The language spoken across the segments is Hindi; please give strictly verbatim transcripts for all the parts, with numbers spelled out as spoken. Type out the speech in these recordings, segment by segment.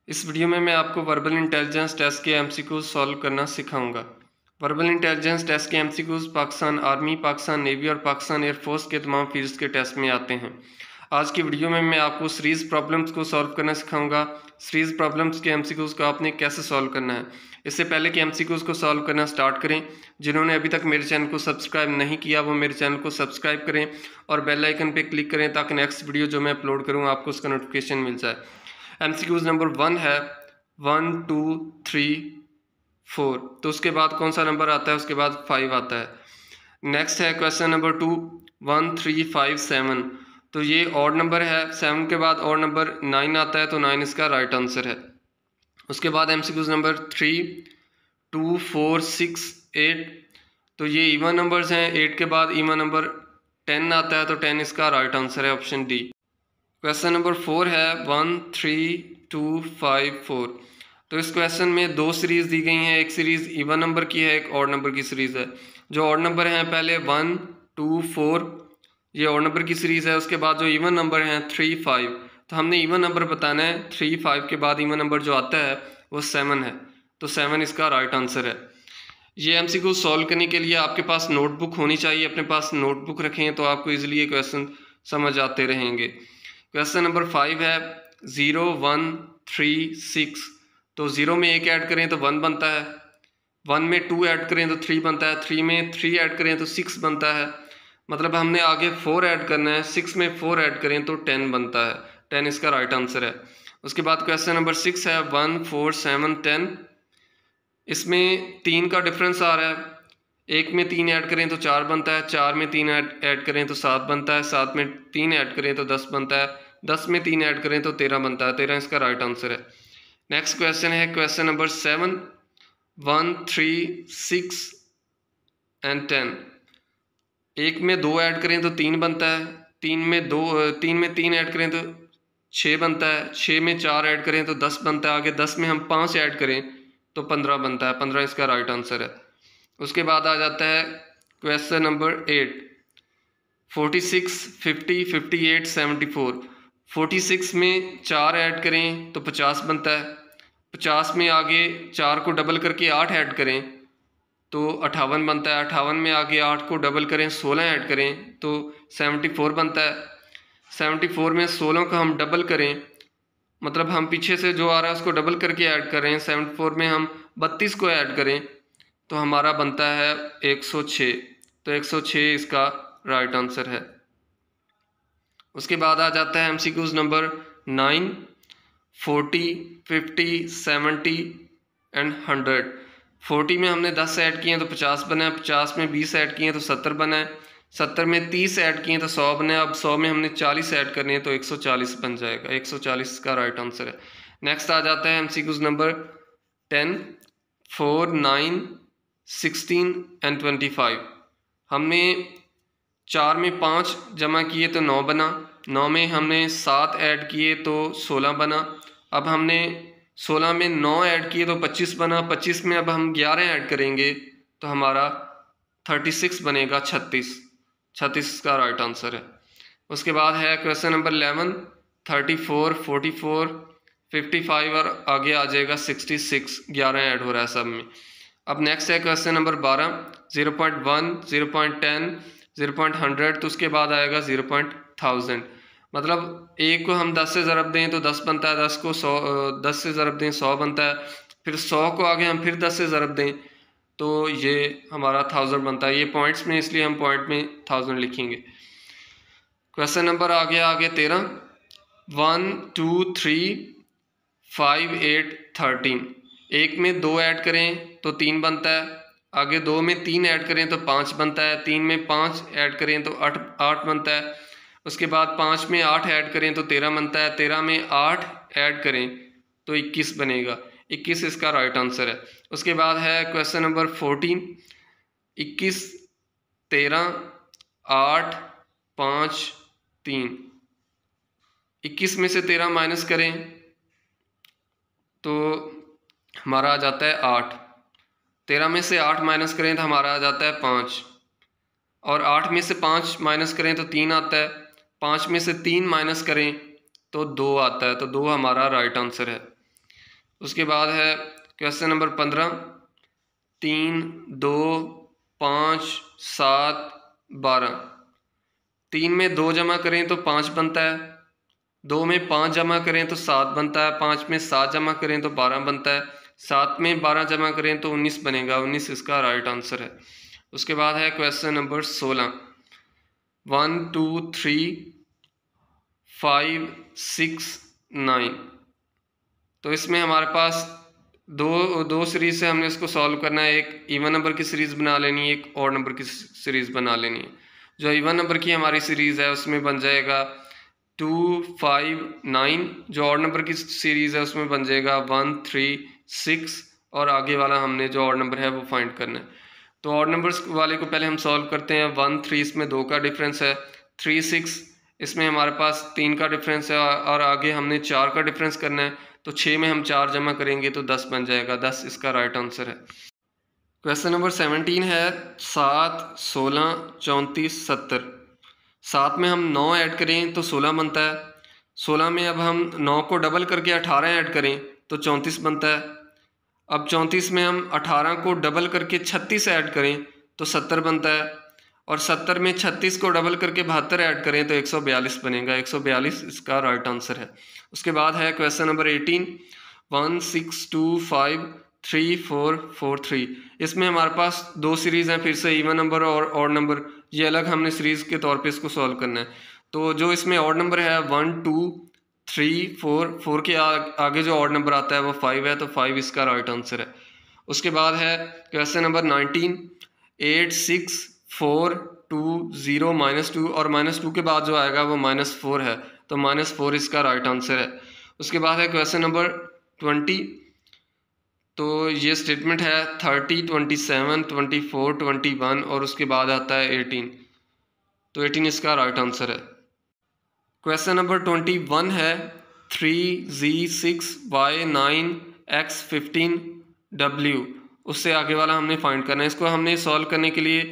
इस वीडियो में मैं आपको वर्बल इंटेलिजेंस टेस्ट के एमसीक्यूज सॉल्व करना सिखाऊंगा। वर्बल इंटेलिजेंस टेस्ट के MCQs Pakistan army, Pakistan navy और पाकिस्तान एयरफोर्स के तमाम फील्ड्स के टेस्ट में आते हैं। आज की वीडियो में मैं आपको सीरीज प्रॉब्लम्स को सॉल्व करना सिखाऊंगा। सीरीज प्रॉब्लम्स के एमसीक्यूज को आपने कैसे सॉल्व करना है। इससे पहले कि एमसीक्यूज को सॉल्व करना स्टार्ट करें, जिन्होंने अभी तक मेरे चैनल को सब्सक्राइब नहीं किया वो मेरे चैनल को सब्सक्राइब करें और बेल आइकन पर क्लिक करें ताकि नेक्स्ट वीडियो जो मैं अपलोड करूँ आपको उसका नोटिफिकेशन मिल जाए। एमसीक्यूज नंबर वन है वन टू थ्री फोर, तो उसके बाद कौन सा नंबर आता है, उसके बाद फाइव आता है। नेक्स्ट है question number two one three five seven, तो ये ऑड नंबर है। सेवन के बाद ऑड नंबर नाइन आता है, तो नाइन इसका राइट आंसर है। उसके बाद MCQs number three two four six eight, तो ये इवन नंबर्स हैं। एट के बाद इवन नंबर टेन आता है, तो टेन इसका राइट आंसर है, option D. Question number four है one three two five four, तो इस क्वेश्चन में दो सीरीज दी गई हैं। एक सीरीज इवन नंबर की है, एक ऑड नंबर की सीरीज है। जो ऑड नंबर हैं पहले वन टू फोर, ये ऑड नंबर की सीरीज है। उसके बाद जो इवन नंबर हैं थ्री फाइव, तो हमने इवन नंबर बताना है। थ्री फाइव के बाद इवन नंबर जो आता है वो सेवन है, तो सेवन इसका राइट आंसर है। ये एमसीक्यू सॉल्व करने के लिए आपके पास नोटबुक होनी चाहिए। अपने पास नोटबुक रखें तो आपको इजीली ये क्वेश्चन समझ आते रहेंगे। क्वेश्चन नंबर फाइव है ज़ीरो वन थ्री सिक्स, तो ज़ीरो में एक ऐड करें तो वन बनता है, वन में टू ऐड करें तो थ्री बनता है, थ्री में थ्री ऐड करें तो सिक्स बनता है। मतलब हमने आगे फोर ऐड करना है, सिक्स में फोर ऐड करें तो टेन बनता है, टेन इसका राइट आंसर है। उसके बाद क्वेश्चन नंबर सिक्स है वन फोर सेवन टेन, इसमें तीन का डिफरेंस आ रहा है। एक में तीन ऐड करें तो चार बनता है, चार में तीन ऐड ऐड करें तो सात बनता है, सात में तीन ऐड करें तो दस बनता है, दस में तीन ऐड करें तो तेरह बनता है, तेरह इसका राइट आंसर है। नेक्स्ट क्वेश्चन है question number seven one three six and ten, एक में दो ऐड करें तो तीन बनता है, तीन में दो तीन में तीन ऐड करें तो छः बनता है, छः में चार ऐड करें तो दस बनता है, आगे दस में हम पाँच ऐड करें तो पंद्रह बनता है, पंद्रह इसका राइट आंसर है। उसके बाद आ जाता है question number eight forty six fifty fifty eight seventy four, forty six में चार ऐड करें तो पचास बनता है, पचास में आगे चार को डबल करके आठ ऐड करें तो अट्ठावन बनता है, अट्ठावन में आगे आठ को डबल करें सोलह ऐड करें तो सेवेंटी फोर बनता है, सेवेंटी फोर में सोलह को हम डबल करें, मतलब हम पीछे से जो आ रहा है उसको डबल करके ऐड कर रहे हैं। सेवेंटी फोर में हम बत्तीस को ऐड करें तो हमारा बनता है एक सौ छः, तो एक सौ छः इसका राइट आंसर है। उसके बाद आ जाता है MCQs number nine forty fifty seventy and hundred. Forty में हमने दस ऐड किए तो पचास बना है, पचास में बीस ऐड किए तो सत्तर बना है, सत्तर में तीस ऐड किए तो सौ बने। अब सौ में हमने चालीस ऐड करने हैं तो एक सौ चालीस बन जाएगा, एक सौ चालीस का राइट आंसर है। नेक्स्ट आ जाता है MCQs number ten four nine sixteen and twenty five, हमने चार में पाँच जमा किए तो नौ बना, नौ में हमने सात ऐड किए तो सोलह बना। अब हमने सोलह में नौ ऐड किए तो पच्चीस बना, पच्चीस में अब हम ग्यारह ऐड करेंगे तो हमारा थर्टी सिक्स बनेगा, छत्तीस, छत्तीस का राइट आंसर है। उसके बाद है question number eleven thirty four forty four fifty five और आगे आ जाएगा सिक्सटी सिक्स, ग्यारह ऐड हो रहा है सब में। अब नेक्स्ट है क्वेश्चन नंबर बारह zero point one zero point ten zero point hundred, तो उसके बाद आएगा जीरो पॉइंट थाउजेंड। मतलब एक को हम दस से ज़रब दें तो दस बनता है, दस को सौ दस से ज़रब दें सौ बनता है, फिर सौ को आगे हम फिर दस से ज़रब दें तो ये हमारा थाउजेंड बनता है। ये पॉइंट्स में इसलिए हम पॉइंट में थाउजेंड लिखेंगे। क्वेश्चन नंबर आ गया आगे तेरह one two three five eight thirteen, एक में दो ऐड करें तो तीन बनता है, आगे दो में तीन ऐड करें तो पाँच बनता है, तीन में पाँच ऐड करें तो आठ आठ बनता है। उसके बाद पाँच में आठ ऐड करें तो तेरह बनता है, तेरह में आठ ऐड करें तो इक्कीस बनेगा, इक्कीस इसका राइट आंसर है। उसके बाद है क्वेश्चन नंबर फोर्टीन इक्कीस तेरह आठ पाँच तीन, इक्कीस में से तेरह माइनस करें तो हमारा आ जाता है आठ, तेरह में से आठ माइनस करें तो हमारा आ जाता है पाँच, और आठ में से पाँच माइनस करें तो तीन आता है, पाँच में से तीन माइनस करें तो दो आता है, तो दो हमारा राइट आंसर है। उसके बाद है क्वेश्चन नंबर पंद्रह, तीन, दो, पाँच, सात, बारह। तीन में दो जमा करें तो पाँच बनता है, दो में पाँच जमा करें तो सात बनता है, पाँच में सात जमा करें तो बारह बनता है, सात में बारह जमा करें तो उन्नीस बनेगा, उन्नीस इसका राइट आंसर है। उसके बाद है क्वेश्चन नंबर सोलह, one two three five six nine. तो इसमें हमारे पास दो दो सीरीज से हमने इसको सॉल्व करना है। एक इवन नंबर की सीरीज़ बना लेनी है, एक ऑड नंबर की सीरीज़ बना लेनी है। जो इवन नंबर की हमारी सीरीज़ है उसमें बन जाएगा टू फाइव नाइन, जो ऑड नंबर की सीरीज़ है उसमें बन जाएगा वन थ्री सिक्स, और आगे वाला हमने जो ऑड नंबर है वो फाइंड करना है। तो ऑड नंबर्स वाले को पहले हम सॉल्व करते हैं। वन थ्री इसमें दो का डिफरेंस है, थ्री सिक्स इसमें हमारे पास तीन का डिफरेंस है, और आगे हमने चार का डिफरेंस करना है। तो छः में हम चार जमा करेंगे तो दस बन जाएगा, दस इसका राइट आंसर है। क्वेश्चन नंबर सेवनटीन है, सात, सोलह, चौंतीस, सत्तर। सात में हम नौ ऐड करें तो सोलह बनता है, सोलह में अब हम नौ को डबल करके अठारह ऐड करें तो चौंतीस बनता है। अब चौंतीस में हम अठारह को डबल करके छत्तीस ऐड करें तो सत्तर बनता है, और सत्तर में छत्तीस को डबल करके बहत्तर ऐड करें तो एक सौ बयालीस बनेगा, एक सौ बयालीस इसका राइट आंसर है। उसके बाद है question number eighteen, one six two five three four four three. इसमें हमारे पास दो सीरीज़ हैं, फिर से इवन नंबर और ऑड नंबर, ये अलग हमने सीरीज़ के तौर पे इसको सॉल्व करना है। तो जो इसमें ऑड नंबर है one two three four, four के आ, आगे जो ऑड नंबर आता है वो फाइव है, तो फाइव इसका राइट आंसर है। उसके बाद है question number nineteen, eight six four two zero minus two, और माइनस टू के बाद जो आएगा वो माइनस फोर है, तो माइनस फोर इसका राइट आंसर है। उसके बाद है क्वेश्चन नंबर ट्वेंटी, तो ये स्टेटमेंट है thirty, twenty seven, twenty four, twenty one, और उसके बाद आता है एटीन, तो एटीन इसका राइट आंसर है। क्वेश्चन नंबर ट्वेंटी वन है, three G six Y nine X fifteen W, उससे आगे वाला हमने फाइंड करना है। इसको हमने सॉल्व करने के लिए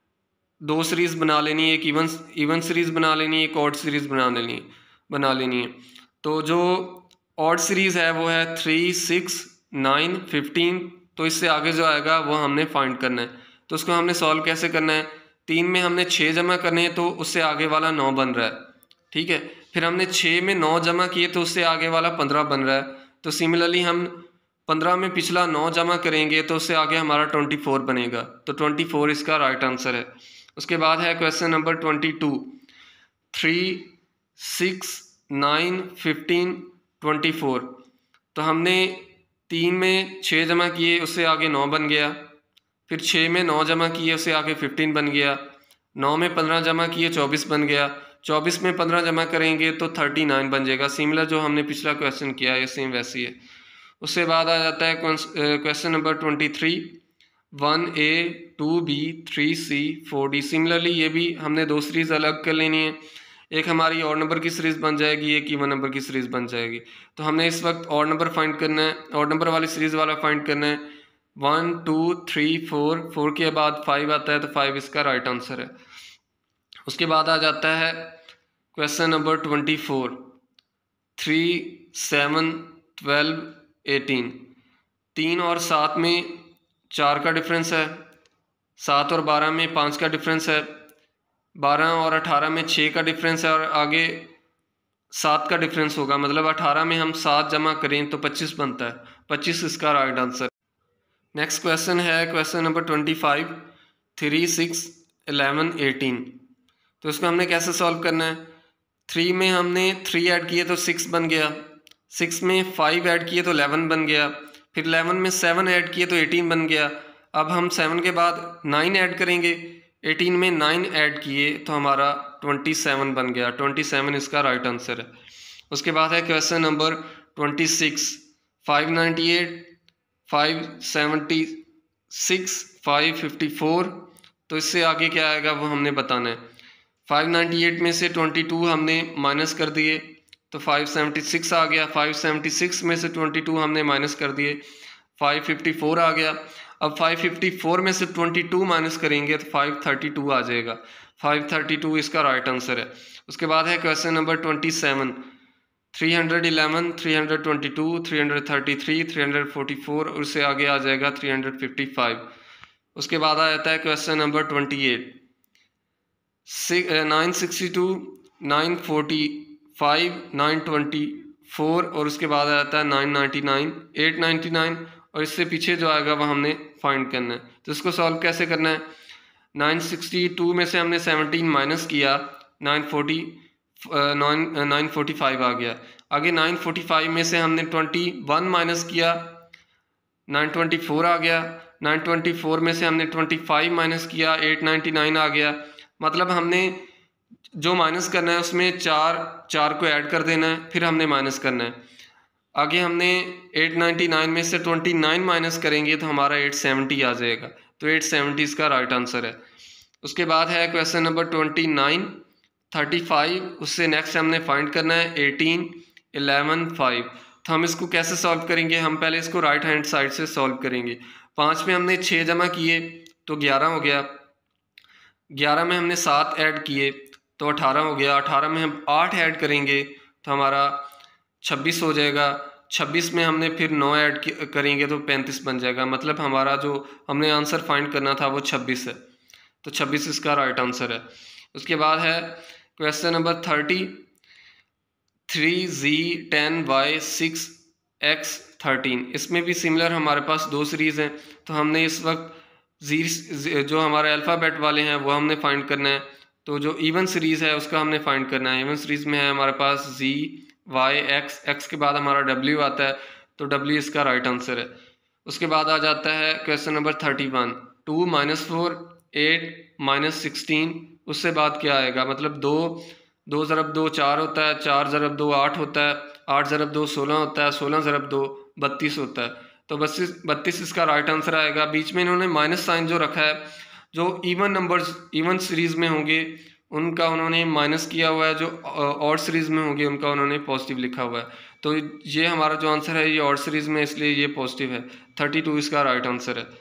दो सीरीज़ बना लेनी है, एक इवन इवन सीरीज़ बना लेनी है, एक ऑड सीरीज़ बना लेनी है बना लेनी है तो जो ऑड सीरीज़ है वो है थ्री सिक्स नाइन फिफ्टीन, तो इससे आगे जो आएगा वो हमने फाइंड करना है। तो उसको हमने सॉल्व कैसे करना है, तीन में हमने छः जमा करने हैं तो उससे आगे वाला नौ बन रहा है, ठीक है। फिर हमने छः में नौ जमा किए तो उससे आगे वाला पंद्रह बन रहा है। तो सिमिलरली हम पंद्रह में पिछला नौ जमा करेंगे तो उससे आगे हमारा ट्वेंटी फोर बनेगा, तो ट्वेंटी फोर इसका राइट आंसर है। उसके बाद है question number twenty two, three six nine fifteen twenty four. तो हमने तीन में छः जमा किए उससे आगे नौ बन गया, फिर छः में नौ जमा किए उससे आगे फिफ्टीन बन गया, नौ में पंद्रह जमा किए चौबीस बन गया, चौबीस में पंद्रह जमा करेंगे तो थर्टी नाइन बन जाएगा। सिमिलर जो हमने पिछला क्वेश्चन किया है सेम वैसी है। उससे बाद आ जाता है question number twenty three, one A two B three C four D. Similarly ये भी हमने दो सीरीज़ अलग कर लेनी है, एक हमारी ऑड नंबर की सीरीज़ बन जाएगी, एक इवन नंबर की सीरीज़ बन जाएगी। तो हमने इस वक्त ऑड नंबर फाइंड करना है, ऑड नंबर वाली सीरीज़ वाला फाइंड करना है। One two three four, four के बाद फाइव आता है तो फाइव इसका राइट आंसर है। उसके बाद आ जाता है question number twenty four, three seven twelve eighteen. तीन और सात में चार का डिफरेंस है, सात और बारह में पाँच का डिफरेंस है, बारह और अठारह में छः का डिफरेंस है, और आगे सात का डिफरेंस होगा, मतलब अठारह में हम सात जमा करें तो पच्चीस बनता है, पच्चीस इसका राइट आंसर। नेक्स्ट क्वेश्चन है question number twenty five, three six eleven eighteen. तो इसको हमने कैसे सॉल्व करना है, थ्री में हमने थ्री ऐड किए तो सिक्स बन गया, सिक्स में फाइव ऐड किए तो इलेवन बन गया, फिर इलेवन में सेवन ऐड किए तो एटीन बन गया। अब हम सेवन के बाद नाइन ऐड करेंगे, एटीन में नाइन ऐड किए तो हमारा ट्वेंटी सेवन बन गया, ट्वेंटी सेवन इसका राइट आंसर है। उसके बाद है question number twenty six, five ninety eight five seventy six five fifty four. तो इससे आगे क्या आएगा वो हमने बताना है। फाइव नाइन्टी एट में से ट्वेंटी टू हमने माइनस कर दिए तो फाइव सेवेंटी सिक्स आ गया, फाइव सेवेंटी सिक्स में से ट्वेंटी टू हमने माइनस कर दिए, फाइव फिफ्टी फोर आ गया। अब फाइव फिफ्टी फोर में से ट्वेंटी टू माइनस करेंगे तो फाइव थर्टी टू आ जाएगा, फाइव थर्टी टू इसका राइट आंसर है। उसके बाद है question number twenty seven, three hundred eleven, three hundred twenty two, three hundred thirty three, three hundred forty four और उससे आगे आ जाएगा थ्री हंड्रेड फिफ्टी फाइव। उसके बाद आ जाता है question number twenty eight, nine sixty two, nine forty five, nine twenty four और उसके बाद आ जाता है nine ninety nine, eight ninety nine और इससे पीछे जो आएगा वह हमने फाइंड करना है। तो इसको सॉल्व कैसे करना है? नाइन सिक्सटी टू में से हमने सेवनटीन माइनस किया, nine forty nine nine forty five आ गया। आगे नाइन फोर्टी फाइव में से हमने ट्वेंटी वन माइनस किया, नाइन ट्वेंटी फोर आ गया। नाइन ट्वेंटी फोर में से हमने ट्वेंटी फाइव माइनस किया, एट नाइन्टी नाइन आ गया। मतलब हमने जो माइनस करना है उसमें चार चार को ऐड कर देना है, फिर हमने माइनस करना है। आगे हमने एट नाइन्टी नाइन में से ट्वेंटी नाइन माइनस करेंगे तो हमारा एट सेवेंटी आ जाएगा। तो एट सेवेंटी इसका राइट आंसर है। उसके बाद है question number twenty nine, thirty five, उससे नेक्स्ट हमने फाइंड करना है एटीन, इलेवन, फाइव। तो हम इसको कैसे सॉल्व करेंगे? हम पहले इसको राइट हैंड साइड से सॉल्व करेंगे। पाँच में हमने छः जमा किए तो ग्यारह हो गया, ग्यारह में हमने सात ऐड किए तो अठारह हो गया, अठारह में हम आठ ऐड करेंगे तो हमारा छब्बीस हो जाएगा, छब्बीस में हमने फिर नौ ऐड करेंगे तो पैंतीस बन जाएगा। मतलब हमारा जो हमने आंसर फाइंड करना था वो छब्बीस है। तो छब्बीस इसका राइट आंसर है। उसके बाद है question number thirty, three G ten Y six X thirteen. इसमें भी सिमिलर हमारे पास दो सीरीज़ हैं। तो हमने इस वक्त जी जो हमारे अल्फ़ाबेट वाले हैं वो हमने फाइंड करना है। तो जो इवन सीरीज़ है उसका हमने फाइंड करना है। इवन सीरीज़ में है हमारे पास जी वाई एक्स, एक्स के बाद हमारा डब्ल्यू आता है तो डब्ल्यू इसका राइट आंसर है। उसके बाद आ जाता है question number thirty one, two minus four, eight minus sixteen. उससे बाद क्या आएगा? मतलब दो दो ज़रब दो चार होता है, चार ज़रब दो आठ होता है, आठ ज़रब दो सोलह होता है, सोलह ज़रब दो बत्तीस होता है। तो बत्तीस बत्तीस इसका राइट आंसर आएगा। बीच में इन्होंने माइनस साइन जो रखा है, जो इवन नंबर्स इवन सीरीज़ में होंगे उनका उन्होंने माइनस किया हुआ है, जो ऑड सीरीज़ में होंगे उनका उन्होंने पॉजिटिव लिखा हुआ है। तो ये हमारा जो आंसर है ये ऑड सीरीज़ में, इसलिए ये पॉजिटिव है। थर्टी टू इसका राइट आंसर है।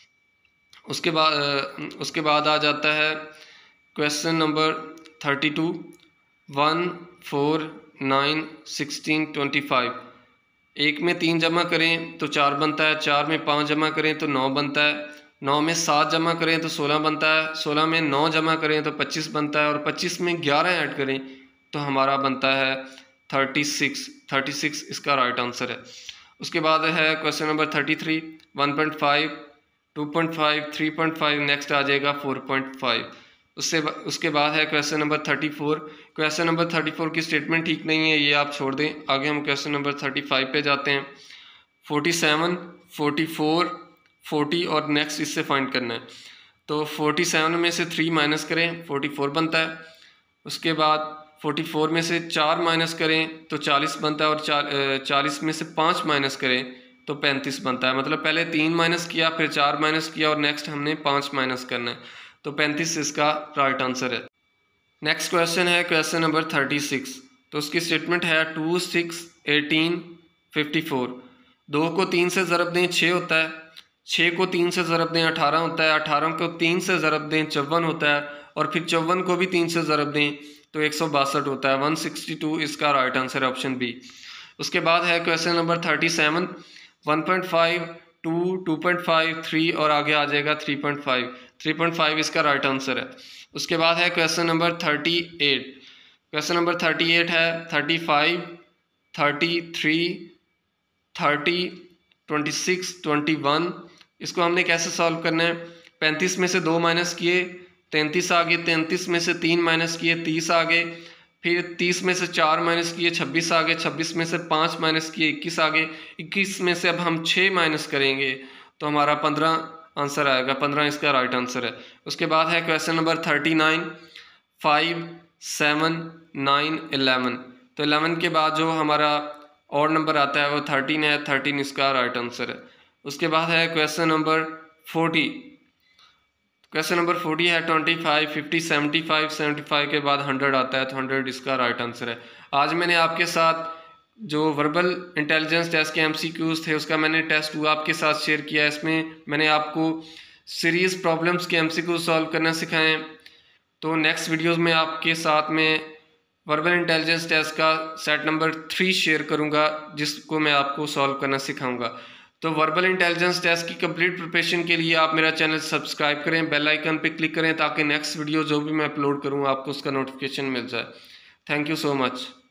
उसके बाद उसके बाद आ जाता है question number thirty two, one, four, nine, sixteen, twenty five. एक में तीन जमा करें तो चार बनता है, चार में पाँच जमा करें तो नौ बनता है, नौ में सात जमा करें तो सोलह बनता है, सोलह में नौ जमा करें तो पच्चीस बनता है और पच्चीस में ग्यारह ऐड करें तो हमारा बनता है थर्टी सिक्स। थर्टी सिक्स इसका राइट आंसर है। उसके बाद है question number thirty three, one point five, two point five, three point five, next आ जाएगा फोर पॉइंट फाइव। उससे उसके बाद है question number thirty four. Question number thirty four की स्टेटमेंट ठीक नहीं है, ये आप छोड़ दें। आगे हम क्वेश्चन नंबर थर्टी फाइव पे जाते हैं। Forty seven, forty four, forty और नेक्स्ट इससे फाइंड करना है। तो फोर्टी सेवन में से थ्री माइनस करें, फोर्टी फोर बनता है। उसके बाद फोर्टी फोर में से चार माइनस करें तो चालीस बनता है और चालीस में से पाँच माइनस करें तो पैंतीस बनता है। मतलब पहले तीन माइनस किया, फिर चार माइनस किया और नेक्स्ट हमने पाँच माइनस करना है। तो पैंतीस इसका राइट आंसर है। नेक्स्ट क्वेश्चन है क्वेश्चन नंबर थर्टी सिक्स। तो उसकी स्टेटमेंट है two, six, eighteen, fifty four. दो को तीन से ज़रब दें छः होता है, छः को तीन से ज़रब दें अठारह होता है, अठारह को तीन से ज़रब दें चौवन होता है और फिर चौवन को भी तीन से ज़रब दें तो एक सौ बासठ होता है। वन सिक्सटी टू इसका राइट आंसर है, ऑप्शन बी। उसके बाद है question number thirty seven, one point five, two, two point five, three और आगे आ जाएगा three point five. Three point five इसका राइट आंसर है। उसके बाद है question number thirty eight. Question number thirty eight है thirty five, thirty three, thirty, twenty six, twenty one. इसको हमने कैसे सॉल्व करना है? पैंतीस में से दो माइनस किए, तैंतीस आ गए, तैंतीस में से तीन माइनस किए, तीस आ गए, फिर तीस में से चार माइनस किए, छब्बीस आ गए, छब्बीस में से पाँच माइनस किए, इक्कीस आ गए, इक्कीस में से अब हम छः माइनस करेंगे तो हमारा पंद्रह आंसर आएगा। पंद्रह इसका राइट आंसर है। उसके बाद है question number thirty nine, five, seven, nine, eleven. तो इलेवन के बाद जो हमारा और नंबर आता है वो थर्टीन है, थर्टीन इसका राइट आंसर है। उसके बाद है question number forty. Question number forty है twenty five, fifty, seventy five, seventy five के बाद हंड्रेड आता है तो हंड्रेड इसका राइट आंसर है। आज मैंने आपके साथ जो वर्बल इंटेलिजेंस टेस्ट के एमसीक्यूज थे उसका मैंने टेस्ट टू आपके साथ शेयर किया। इसमें मैंने आपको सीरीज प्रॉब्लम्स के एमसीक्यूज सॉल्व करना सिखाएं। तो नेक्स्ट वीडियोस में आपके साथ में वर्बल इंटेलिजेंस टेस्ट का सेट नंबर थ्री शेयर करूंगा, जिसको मैं आपको सॉल्व करना सिखाऊंगा। तो वर्बल इंटेलिजेंस टेस्ट की कंप्लीट प्रिपरेशन के लिए आप मेरा चैनल सब्सक्राइब करें, बेल आइकन पे क्लिक करें ताकि नेक्स्ट वीडियो जो भी मैं अपलोड करूं आपको उसका नोटिफिकेशन मिल जाए। Thank you so much.